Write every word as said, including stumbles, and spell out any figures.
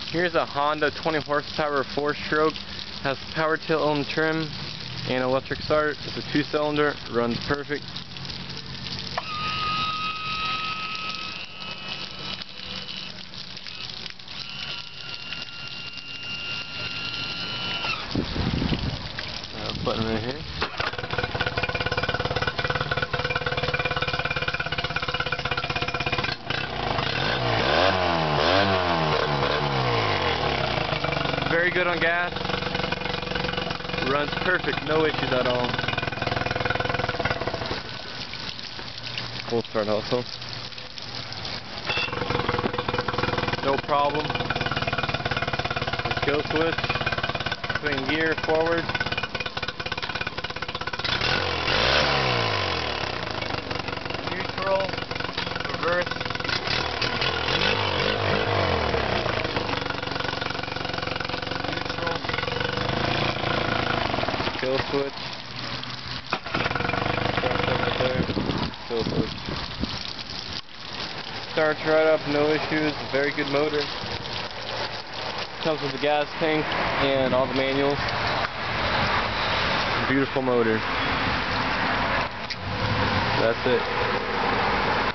Here's a Honda twenty horsepower four stroke. Has power tilt and trim and electric start. It's a two cylinder, runs perfect. Uh, button right here. Very good on gas. Runs perfect, no issues at all. Full start also. No problem. The kill switch. Swing gear forward. Neutral. Reverse. Kill switch. Right there. Kill switch. Starts right up, no issues. Very good motor. Comes with the gas tank and all the manuals. Beautiful motor. That's it.